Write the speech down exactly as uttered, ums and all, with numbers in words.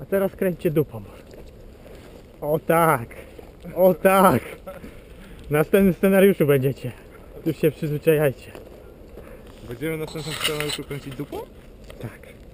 A teraz kręćcie dupą. O tak. O tak. W następnym scenariuszu będziecie. Już się przyzwyczajajcie. Będziemy na następnym scenariuszu kręcić dupą? Tak.